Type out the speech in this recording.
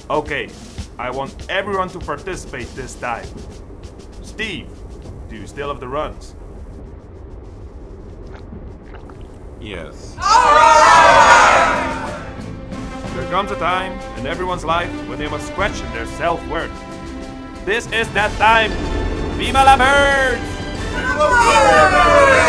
Okay, I want everyone to participate this time. Steve, do you still have the runs? Yes. There comes a time in everyone's life when they must question their self-worth. This is that time! Viva la birds!